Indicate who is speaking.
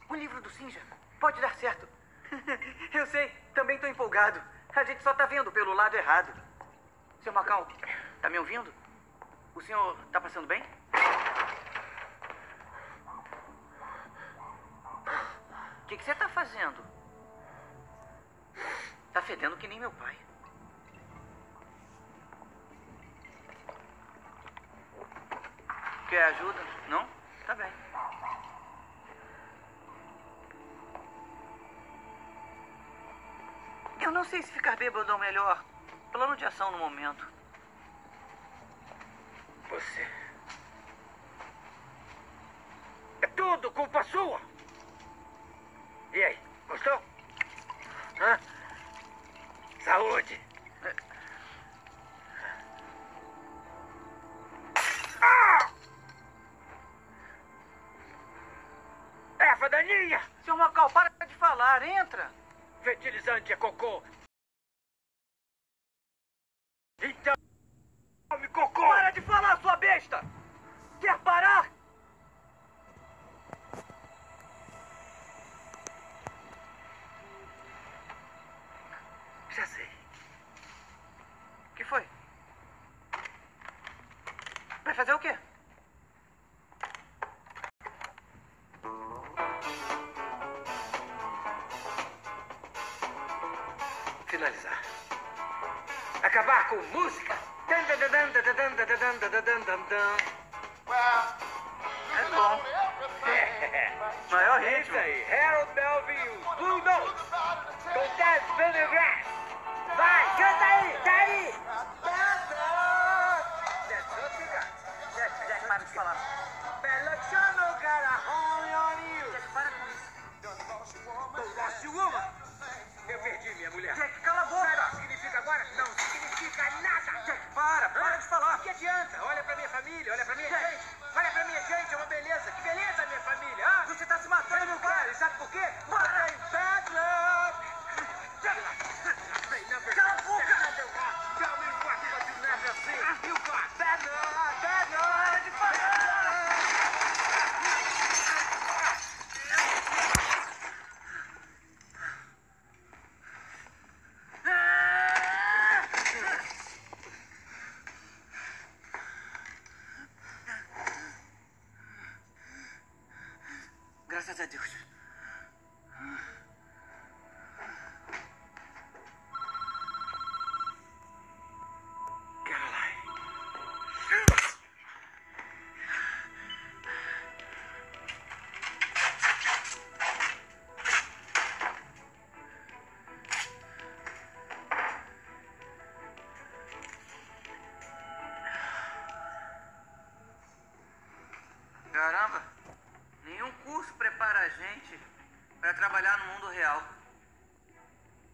Speaker 1: O livro do Sinja pode dar certo. Eu sei, também tô empolgado. A gente só tá vendo pelo lado errado. Seu Macau, tá me ouvindo? O senhor tá passando bem? O que você tá fazendo? Tá fedendo que nem meu pai. Quer ajuda? Não? Tá bem. Eu não sei se ficar bêbado é o melhor plano de ação no momento.
Speaker 2: Você... É tudo culpa sua! E aí, gostou? Hã? Saúde! Erva daninha!
Speaker 1: Seu Macau, para de falar, entra!
Speaker 2: Fertilizante é cocô! Então, come cocô!
Speaker 1: Para de falar, sua besta! Quer parar?
Speaker 2: Já sei.
Speaker 1: O que foi? Vai fazer o quê?
Speaker 2: Finalizar. Acabar com música.
Speaker 1: É bom. Maior
Speaker 2: É isso
Speaker 1: ritmo.
Speaker 2: aí. Harold Melvin e os Blue Notes. Com Dez Pendergrass. Vai, canta aí, tá aí.
Speaker 1: Jack, para de falar. Jack, para com isso.
Speaker 2: Lost Woman. Eu perdi minha mulher.
Speaker 1: Jack, cala a
Speaker 2: Sabe o que
Speaker 1: boca!
Speaker 2: significa agora? Não significa nada.
Speaker 1: Jack, para de falar!
Speaker 2: Que adianta? Olha pra minha família, olha pra minha gente. Olha pra minha gente, é uma beleza. Que beleza, minha família, ah?
Speaker 1: Você tá se matando,
Speaker 2: Eu não quero, e sabe por quê? Porque
Speaker 1: Para!
Speaker 2: tem bad luck.
Speaker 1: Cala a boca!
Speaker 2: Tell me what you never see. You got bad luck, bad luck.
Speaker 1: Para de falar! Graças a Deus.
Speaker 2: Caroline.
Speaker 1: Caramba, nenhum curso prepara a gente para trabalhar no mundo real.